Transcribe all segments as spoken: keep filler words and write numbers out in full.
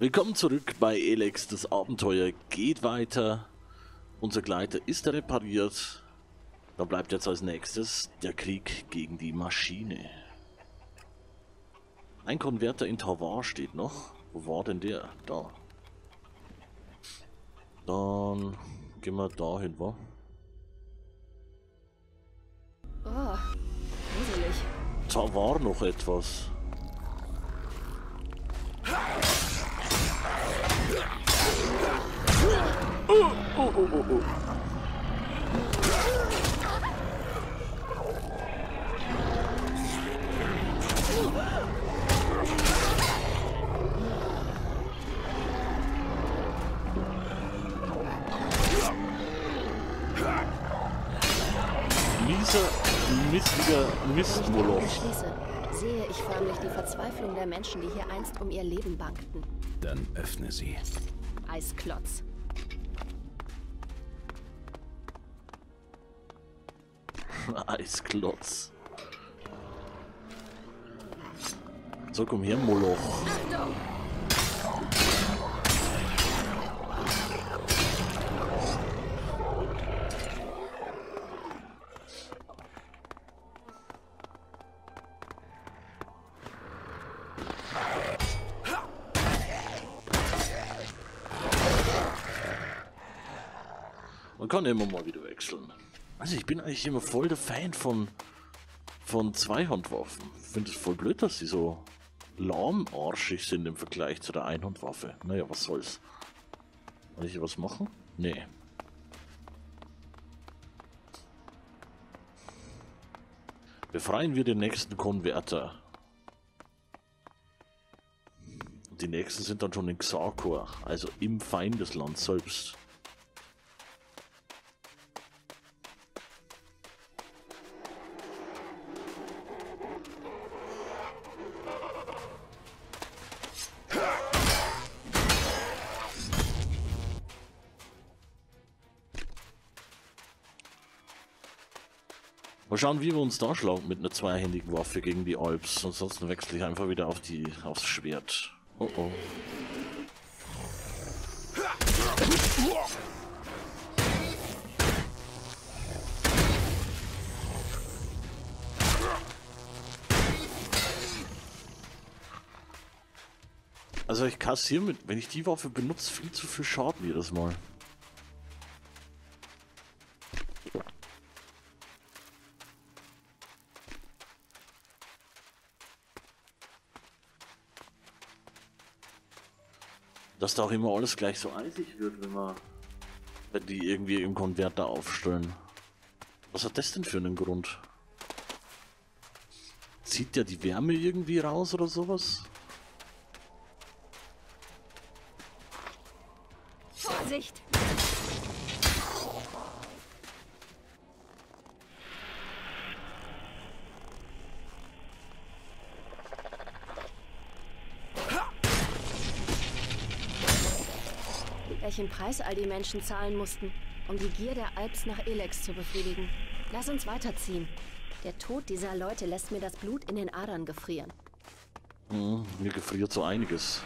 Willkommen zurück bei Elex. Das Abenteuer geht weiter. Unser Gleiter ist repariert. Da bleibt jetzt als nächstes der Krieg gegen die Maschine. Ein Konverter in Tavar steht noch. Wo war denn der? Da. Dann gehen wir dahin, wa? Oh, gruselig. Da war noch etwas. Oh, oh, oh, oh, oh. Mieser, mistiger Mistmoloch. Schließe, sehe ich förmlich die Verzweiflung der Menschen, die hier einst um ihr Leben bangten. Dann öffne sie. Eisklotz. Eisklotz. So, komm her, Moloch. Achtung! Man kann immer mal wieder wechseln. Also ich bin eigentlich immer voll der Fan von von Zweihandwaffen. Ich finde es voll blöd, dass sie so lahmarschig sind im Vergleich zu der Einhandwaffe. Naja, was soll's. Kann ich hier was machen? Nee. Befreien wir den nächsten Konverter. Die nächsten sind dann schon in Xarkor, also im Feindesland selbst. Mal schauen, wie wir uns da schlagen mit einer zweihändigen Waffe gegen die Alps. Ansonsten wechsle ich einfach wieder auf die, aufs Schwert. Oh oh. Also ich kassiere mit, wenn ich die Waffe benutze, viel zu viel Schaden jedes Mal. Dass da auch immer alles gleich so eisig wird, wenn man, wenn die irgendwie im Konverter aufstellen. Was hat das denn für einen Grund? Zieht der die Wärme irgendwie raus oder sowas? Vorsicht! Welchen Preis all die Menschen zahlen mussten, um die Gier der Alps nach Elex zu befriedigen. Lass uns weiterziehen. Der Tod dieser Leute lässt mir das Blut in den Adern gefrieren. Hm, mir gefriert so einiges.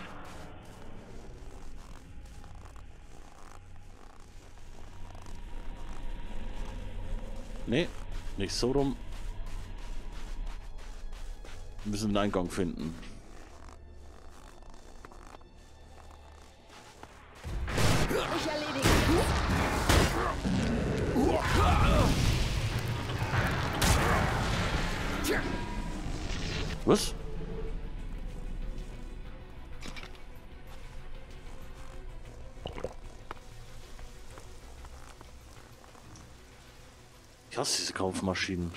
Nee, nicht so rum. Wir müssen einen Eingang finden. Ich erledige. Was? Ich hasse diese Kampfmaschinen.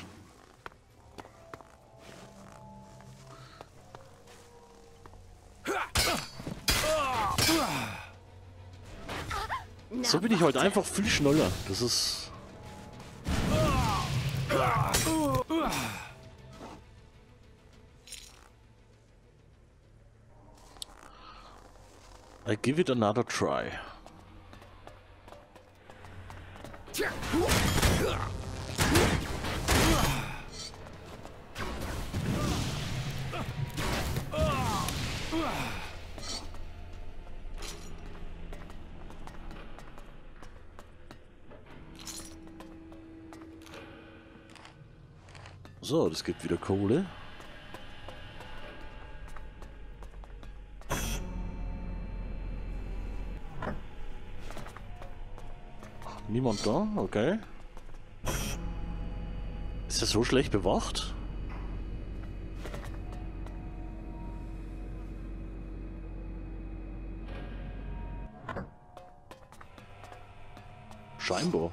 So bin ich heute einfach viel schneller. Das ist... I give it another try. So, das gibt wieder Kohle. Niemand da? Okay. Ist das so schlecht bewacht? Scheinbar.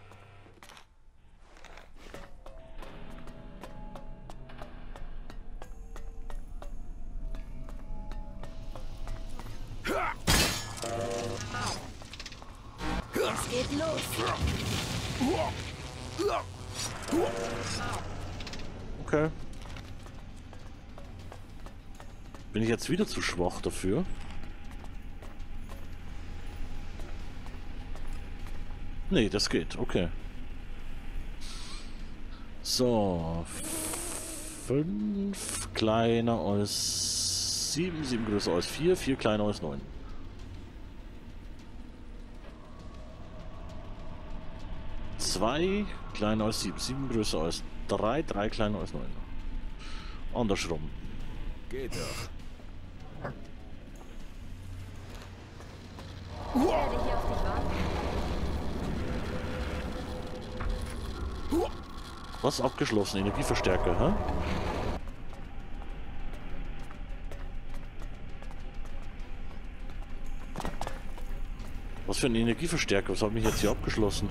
Es geht los. Okay. Bin ich jetzt wieder zu schwach dafür? Nee, das geht. Okay. So. Fünf kleiner als sieben, sieben größer als vier, vier kleiner als neun. Zwei kleiner als sieben, sieben größer als drei, drei kleiner als neun. Andersrum. Geht doch. Ich werde hier auf dich warten. Was abgeschlossen? Energieverstärker, hä? Was für ein Energieverstärker? Was hat mich jetzt hier abgeschlossen?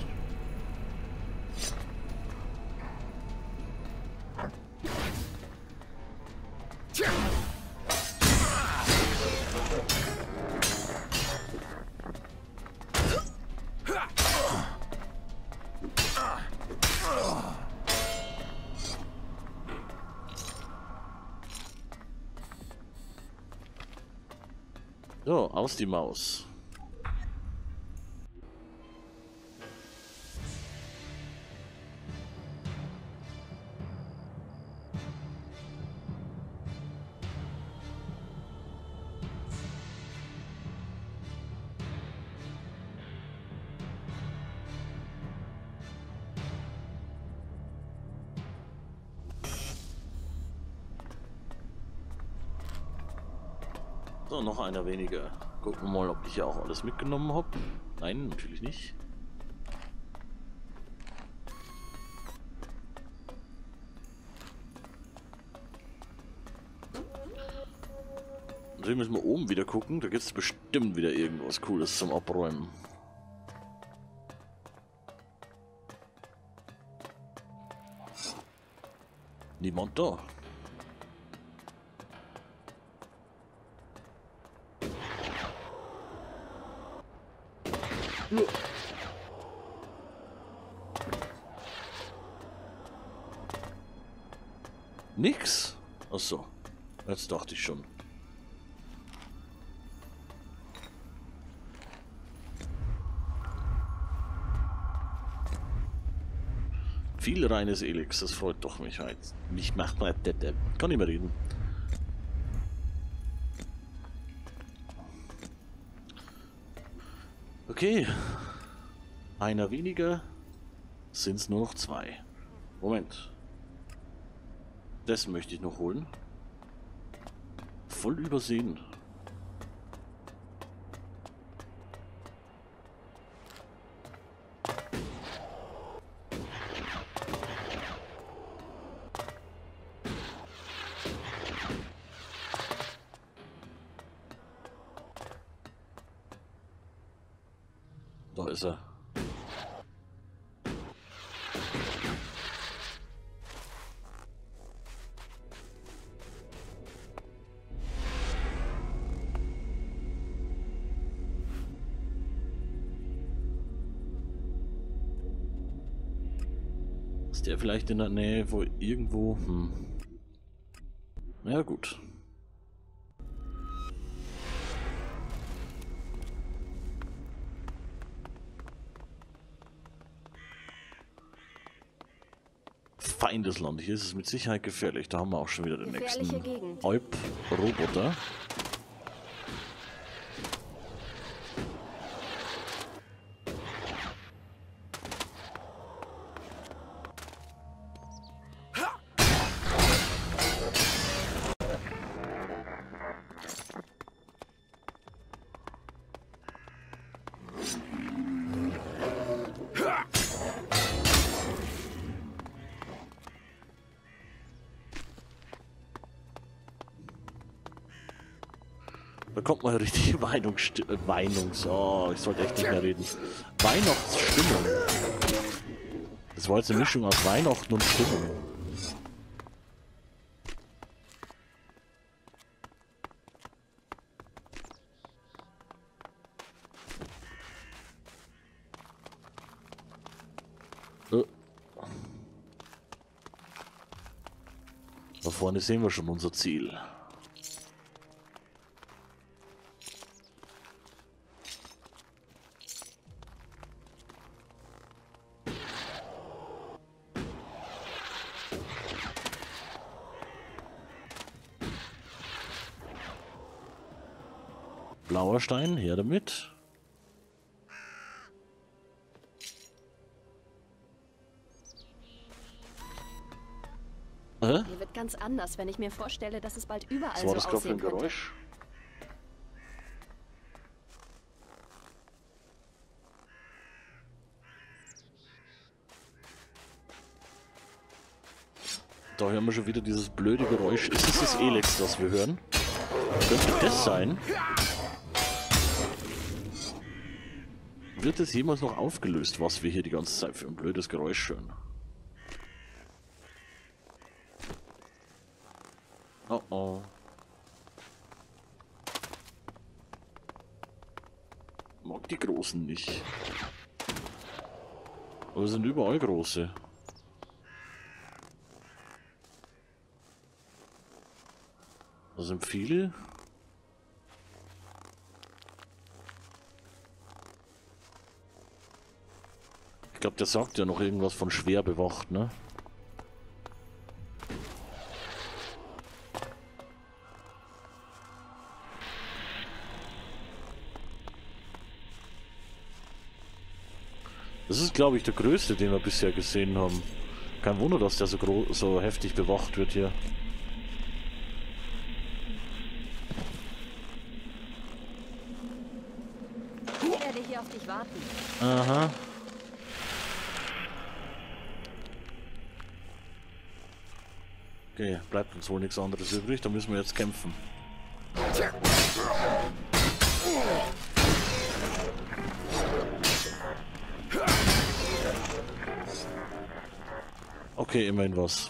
So, aus die Maus. So, noch einer weniger. Gucken wir mal, ob ich ja auch alles mitgenommen habe. Nein, natürlich nicht. Natürlich müssen wir oben wieder gucken. Da gibt es bestimmt wieder irgendwas Cooles zum Abräumen. Niemand da. Nix? Achso, jetzt dachte ich schon. Viel reines Elix, das freut doch mich halt. Mich macht mal, kann nicht mehr reden. Okay, einer weniger, sind es nur noch zwei. Moment. Das möchte ich noch holen. Voll übersehen. Da ist er. Ist der vielleicht in der Nähe, wo irgendwo... Hm. Ja gut. Feindesland. Hier ist es mit Sicherheit gefährlich. Da haben wir auch schon wieder den nächsten Alp-Roboter. Da kommt mal richtig Weinungs... Weinungs... Oh, ich sollte echt nicht mehr reden. Weihnachtsstimmung. Das war jetzt eine Mischung aus Weihnachten und Stimmung. Da vorne sehen wir schon unser Ziel. Blauer Stein, her damit. Hä? Mir wird ganz anders, wenn ich mir vorstelle, dass es bald überall Was so war das gerade für aussehen ein könnte. Geräusch? Da hören wir schon wieder dieses blöde Geräusch. Ist es das Elex, das wir hören? Könnte das sein? Wird es jemals noch aufgelöst, was wir hier die ganze Zeit für ein blödes Geräusch hören? Oh oh. Mag die Großen nicht. Aber es sind überall große. Da sind viele. Ich glaube, der sagt ja noch irgendwas von schwer bewacht, ne? Das ist, glaube ich, der größte, den wir bisher gesehen haben. Kein Wunder, dass der so, gro so heftig bewacht wird hier. Ich werde hier auf dich warten. Aha. Okay, bleibt uns wohl nichts anderes übrig, da müssen wir jetzt kämpfen. Okay, immerhin was.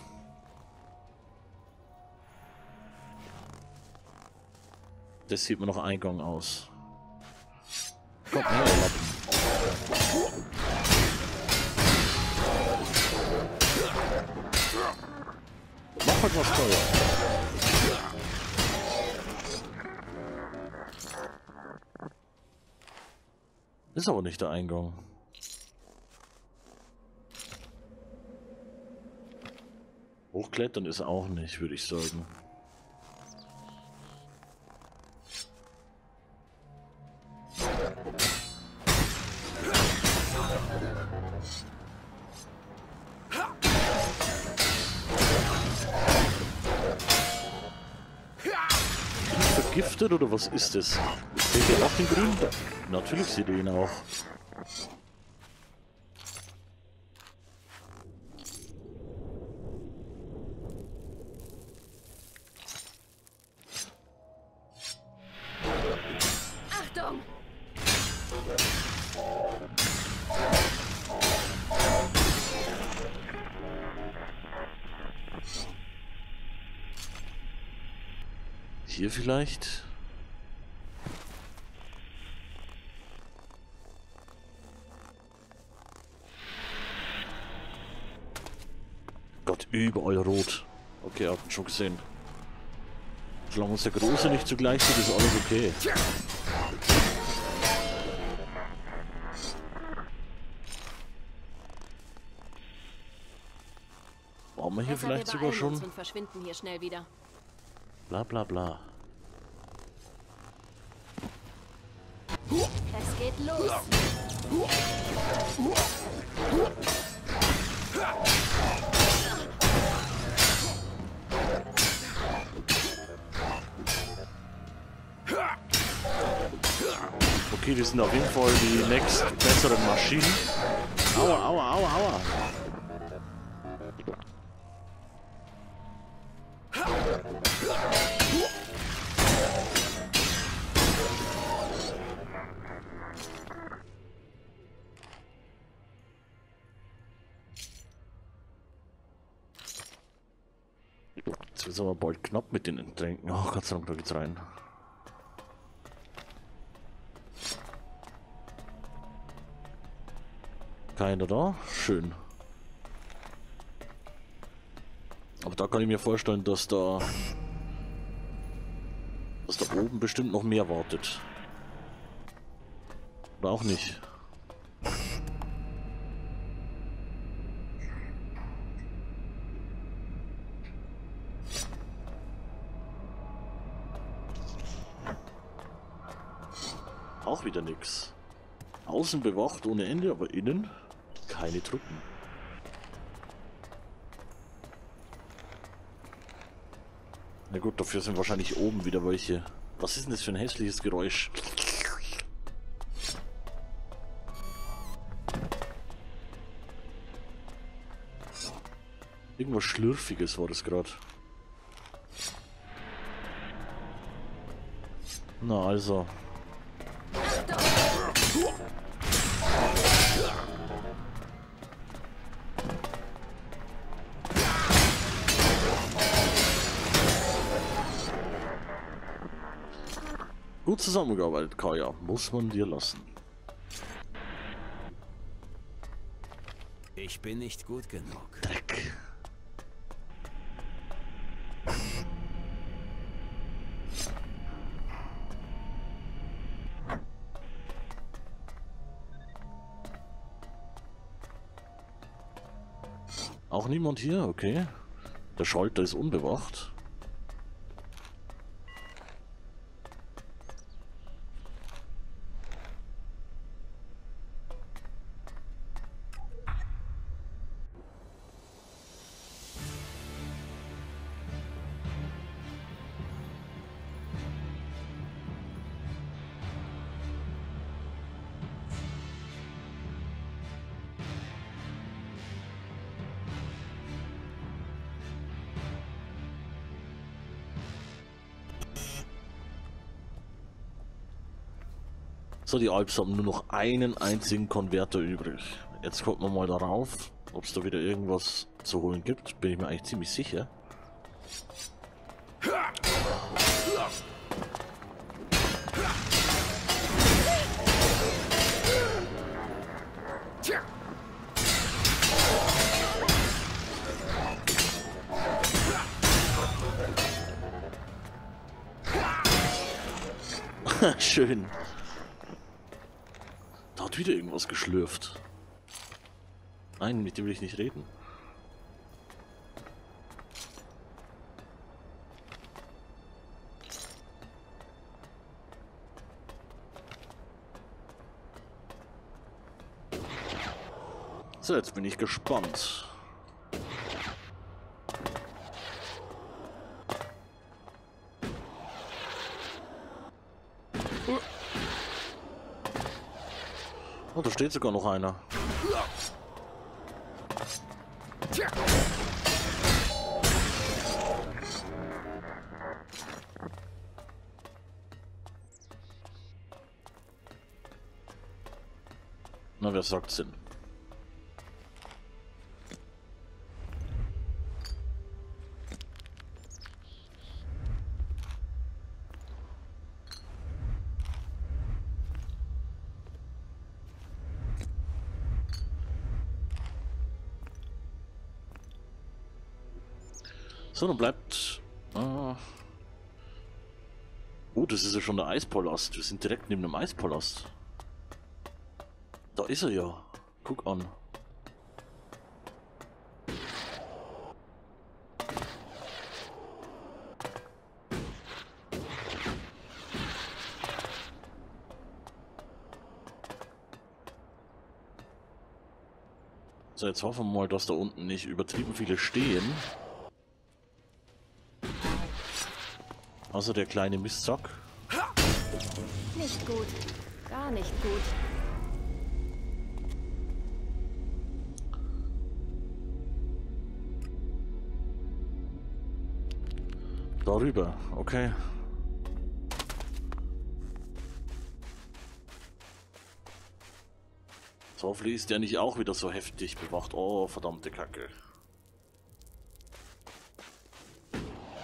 Das sieht mir noch Eingang aus. Kommt her, Lappen. Mach halt was Feuer. Ist aber nicht der Eingang. Hochklettern ist auch nicht, würde ich sagen. Vergiftet oder was ist das? Seht ihr auch den grünen? Natürlich seht ihr ihn auch. Achtung! Hier vielleicht? Gott, überall rot. Okay, habt ihr schon gesehen. Solange uns der Große nicht zugleich sieht, ist alles okay. Waren wir hier Besser, vielleicht wir sogar beeilen schon? uns und verschwinden hier schnell wieder. Bla bla bla. Es geht los. Okay, die sind auf jeden Fall die nächst besseren Maschinen. Aua, aua, aua, aua. Jetzt wird es aber bald knapp mit den Tränken. Oh Gott sei Dank, da geht's rein. Keiner da? Schön. Aber da kann ich mir vorstellen, dass da... dass da oben bestimmt noch mehr wartet. Oder auch nicht. Auch wieder nix. Außen bewacht ohne Ende, aber innen keine Truppen. Na gut, dafür sind wahrscheinlich oben wieder welche. Was ist denn das für ein hässliches Geräusch? Irgendwas Schlürfiges war das gerade. Na also. Gut zusammengearbeitet, Kaya. Muss man dir lassen. Ich bin nicht gut genug. Dreck. Auch niemand hier? Okay. Der Schalter ist unbewacht. So, die Alps haben nur noch einen einzigen Konverter übrig. Jetzt gucken wir mal darauf, ob es da wieder irgendwas zu holen gibt. Bin ich mir eigentlich ziemlich sicher. Schön. Da hat wieder irgendwas geschlürft. Nein, mit dem will ich nicht reden. So, jetzt bin ich gespannt. Oh, da steht sogar noch einer. Na, wer sagt Sinn? So, dann bleibt... Ah. Oh, das ist ja schon der Eispalast. Wir sind direkt neben dem Eispalast. Da ist er ja. Guck an. So, jetzt hoffen wir mal, dass da unten nicht übertrieben viele stehen. Also der kleine Mistsack. Nicht gut. Gar nicht gut. Darüber, okay. So, hoffentlich ist der nicht auch wieder so heftig bewacht. Oh, verdammte Kacke.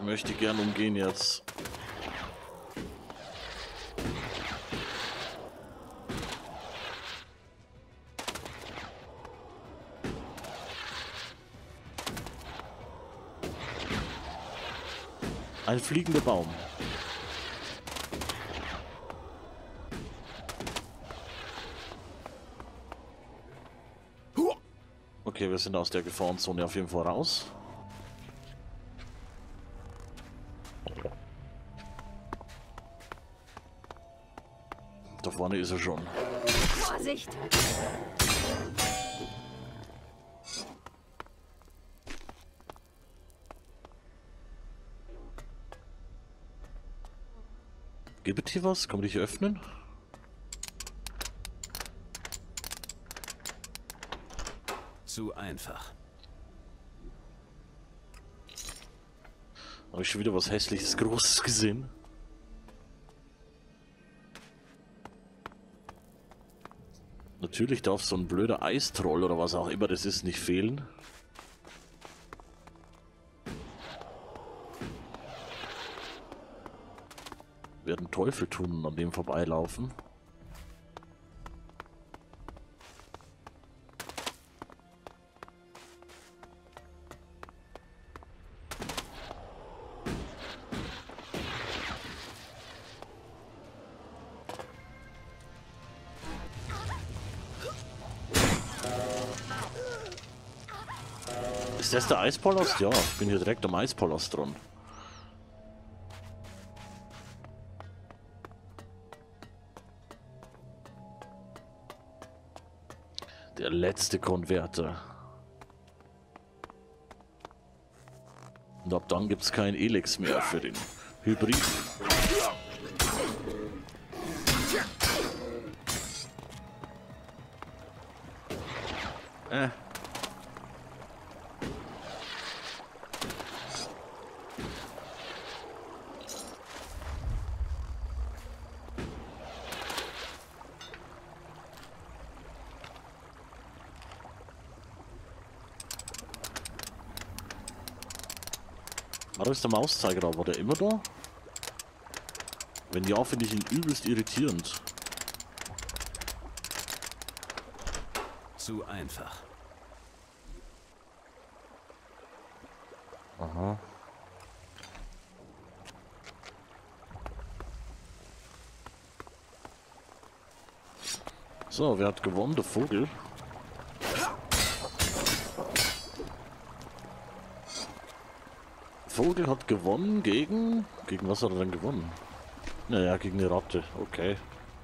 möchte gern umgehen jetzt. Ein fliegender Baum. Okay, wir sind aus der Gefahrenzone auf jeden Fall raus. Da vorne ist er schon. Vorsicht! Gibt es hier was? Kann man dich öffnen? Zu einfach. Habe ich schon wieder was Hässliches, Großes gesehen? Natürlich darf so ein blöder Eistroll oder was auch immer das ist nicht fehlen. Werden Teufel tun, an dem vorbeilaufen. Ist das der Eispalast? Ja, ich bin hier direkt am Eispalast dran. Der letzte Konverter. Und ab dann gibt es kein Elex mehr für den Hybrid. Äh. Warum ist der Mauszeiger da? War der immer da? Wenn ja, finde ich ihn übelst irritierend. Zu einfach. Aha. So, wer hat gewonnen? Der Vogel. Vogel hat gewonnen gegen... Gegen was hat er denn gewonnen? Naja, gegen eine Ratte. Okay.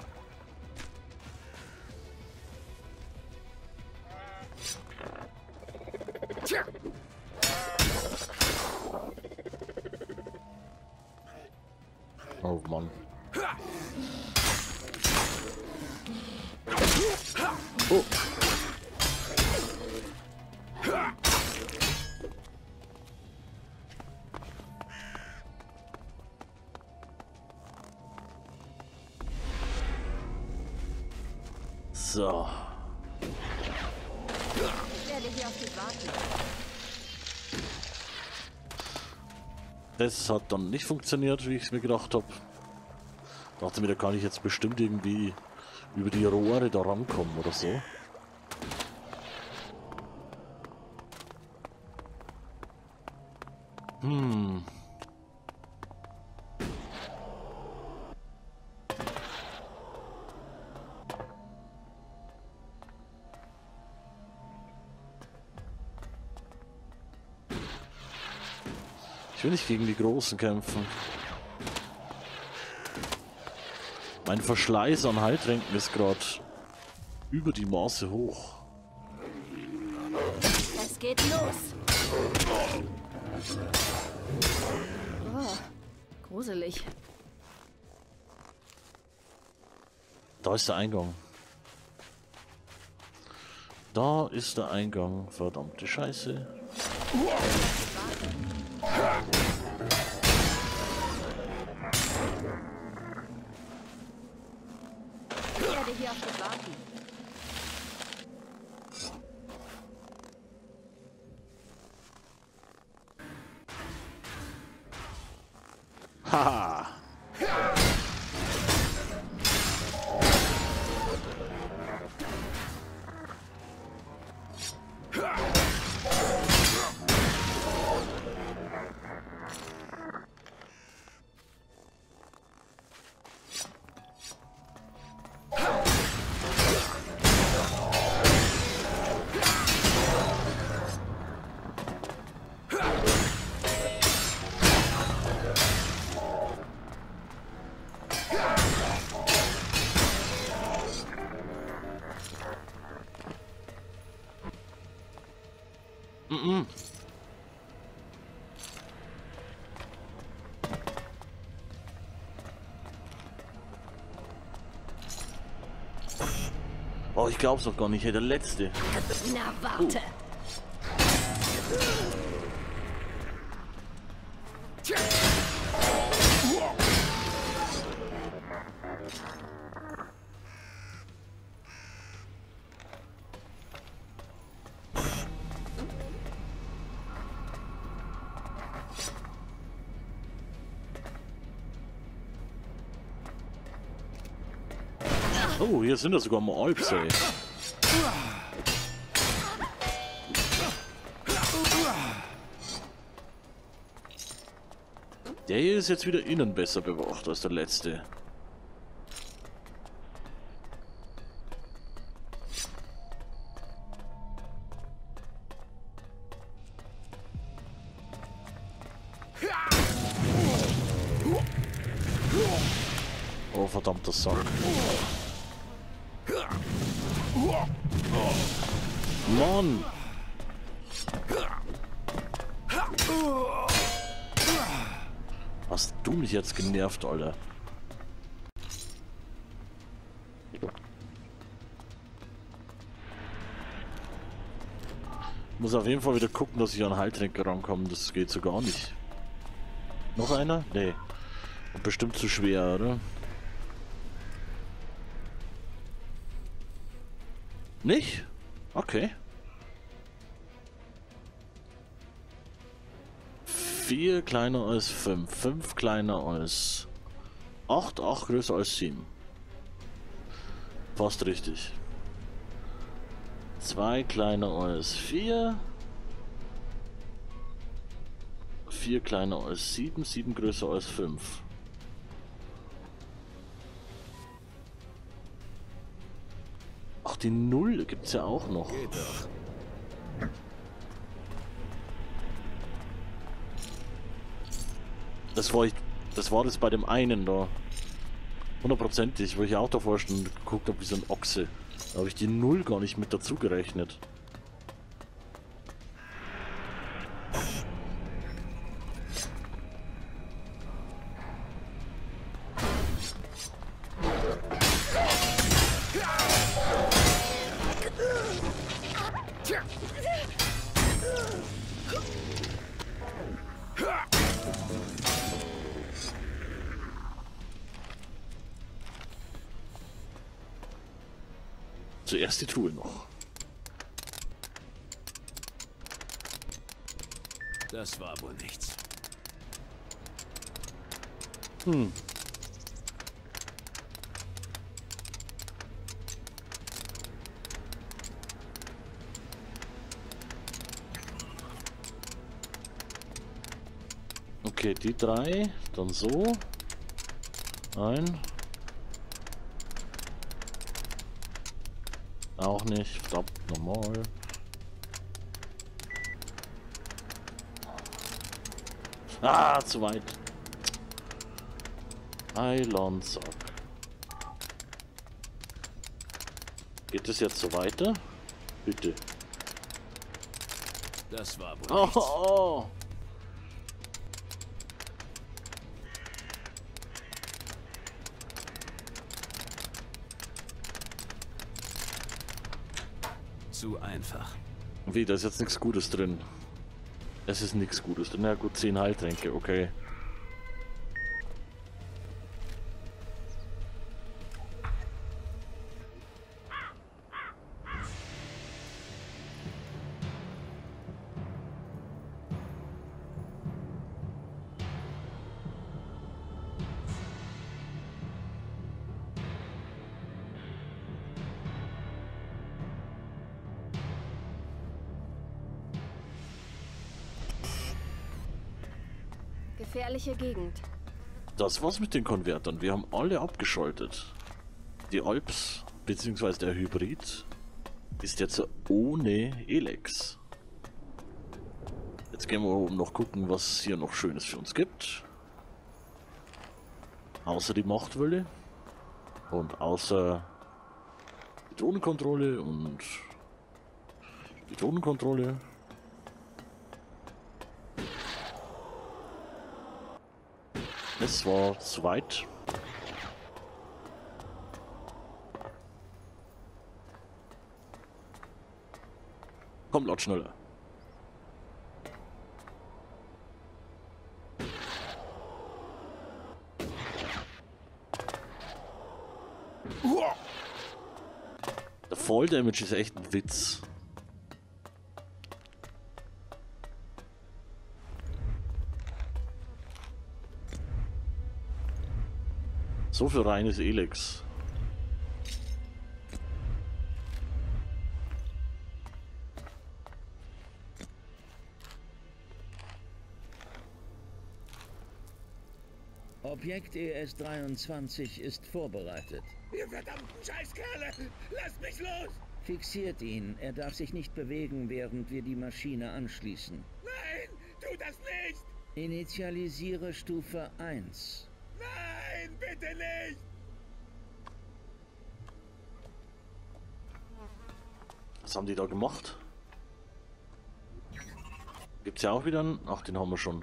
Oh Mann. Oh. So. Ich werde hier auf dich warten. Das hat dann nicht funktioniert, wie ich es mir gedacht habe. Dachte mir, da kann ich jetzt bestimmt irgendwie über die Rohre da rankommen oder so. Hm. Ich will nicht gegen die Großen kämpfen. Mein Verschleiß an Heiltränken ist gerade über die Maße hoch. Es geht los. Oh, gruselig. Da ist der Eingang. Da ist der Eingang. Verdammte Scheiße. Ich werde hier auf dich warten. Haha. Mm-mm. Oh, ich glaub's doch gar nicht, hey, der letzte. Na, warte. Oh, hier sind ja sogar mal Alps, ey. Der hier ist jetzt wieder innen besser bewacht als der letzte. Oh, verdammter Sack. Mann! Hast du mich jetzt genervt, Alter? Muss auf jeden Fall wieder gucken, dass ich an Heiltränke rankomme. Das geht so gar nicht. Noch einer? Nee. Und bestimmt zu schwer, oder? Nicht? Okay. Vier kleiner als fünf. Fünf kleiner als acht. Acht größer als sieben. Passt richtig. Zwei kleiner als vier. Vier kleiner als sieben. Sieben größer als fünf. Ach, die Null gibt's ja auch noch. Geht doch. Das war ich, das war das bei dem einen da. Hundertprozentig, wo ich auch davor schon geguckt habe wie so ein Ochse. Da habe ich die Null gar nicht mit dazu gerechnet. Zuerst die Truhe noch. Das war wohl nichts. Hm. Okay, die drei, dann so. Ein. Auch nicht, verdammt, normal. Ah, zu weit. Eilonsack. Geht es jetzt so weiter? Bitte. Das war wohl Oh, nichts. oh. Zu einfach. Wie, da ist jetzt nichts Gutes drin. Es ist nichts Gutes drin. Na gut, zehn Heiltränke, okay. gefährliche Gegend. Das war's mit den Konvertern. Wir haben alle abgeschaltet. Die Alps, beziehungsweise der Hybrid, ist jetzt ohne Elex. Jetzt gehen wir oben noch gucken, was es hier noch Schönes für uns gibt. Außer die Machtwelle. Und außer die Drohnenkontrolle und die Drohnenkontrolle. Es war zu weit. Komm, laut schneller. Der Fall Damage ist echt ein Witz. So viel reines Elex. Objekt E S dreiundzwanzig ist vorbereitet. Ihr verdammten Scheißkerle! Lasst mich los! Fixiert ihn. Er darf sich nicht bewegen, während wir die Maschine anschließen. Nein! Tu das nicht! Initialisiere Stufe eins. Nein! Bitte nicht! Was haben die da gemacht? Gibt's ja auch wieder einen... Ach, den haben wir schon.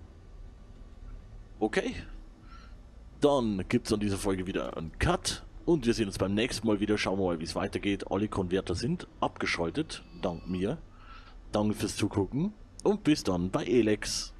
Okay. Dann gibt's an dieser Folge wieder einen Cut. Und wir sehen uns beim nächsten Mal wieder. Schauen wir mal, wie es weitergeht. Alle Konverter sind abgeschaltet. Dank mir. Danke fürs Zugucken. Und bis dann bei Elex.